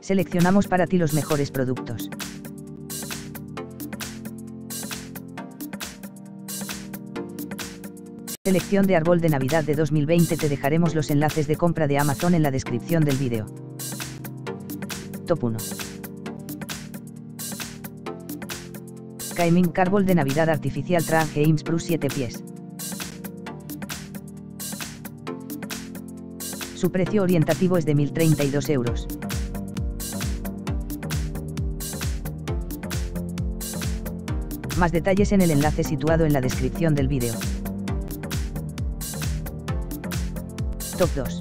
Seleccionamos para ti los mejores productos. Selección de árbol de Navidad de 2020. Te dejaremos los enlaces de compra de Amazon en la descripción del vídeo. Top 1. Kaiming Árbol de Navidad Artificial Traan Games Plus 7 pies. Su precio orientativo es de 1.032 euros. Más detalles en el enlace situado en la descripción del vídeo. Top 2.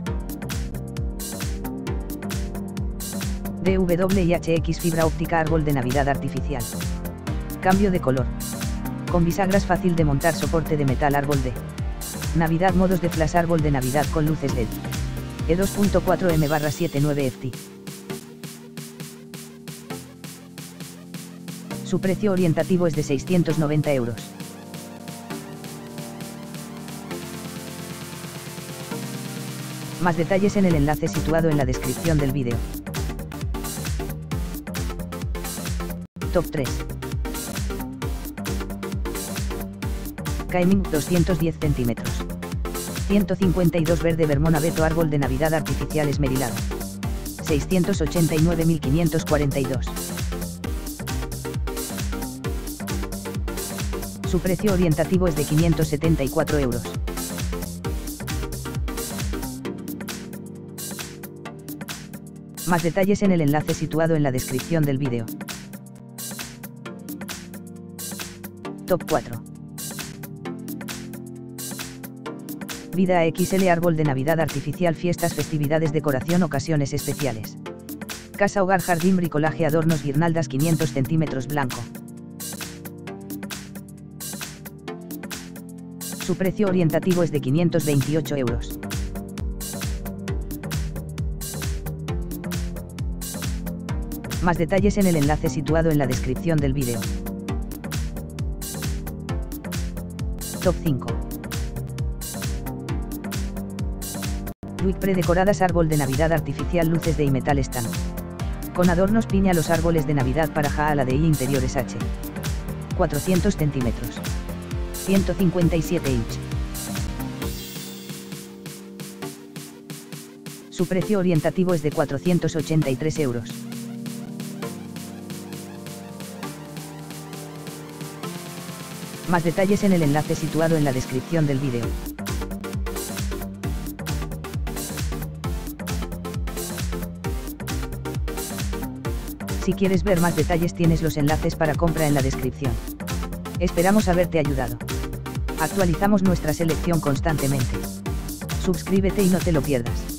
DWIHX Fibra Óptica Árbol de Navidad Artificial. Cambio de color. Con bisagras, fácil de montar, soporte de metal, árbol de Navidad, modos de flash, árbol de Navidad con luces LED. E2.4M/79 FT. Su precio orientativo es de 690 euros. Más detalles en el enlace situado en la descripción del vídeo. Top 3. Kaiming 210 cm. 152 verde Vermont abeto árbol de Navidad artificial esmerilado. 689.542. Su precio orientativo es de 574 euros. Más detalles en el enlace situado en la descripción del vídeo. Top 4. Vida XL árbol de Navidad artificial, fiestas, festividades, decoración, ocasiones especiales. Casa, hogar, jardín, bricolaje, adornos, guirnaldas, 500 cm blanco. Su precio orientativo es de 528 euros. Más detalles en el enlace situado en la descripción del vídeo. Top 5. Wick predecoradas árbol de Navidad artificial, luces de imetal stand. Con adornos piña, los árboles de Navidad para Jaala de interiores H. 400 cm. 157 inch. Su precio orientativo es de 483 euros. Más detalles en el enlace situado en la descripción del vídeo. Si quieres ver más detalles, tienes los enlaces para compra en la descripción. Esperamos haberte ayudado. Actualizamos nuestra selección constantemente. Suscríbete y no te lo pierdas.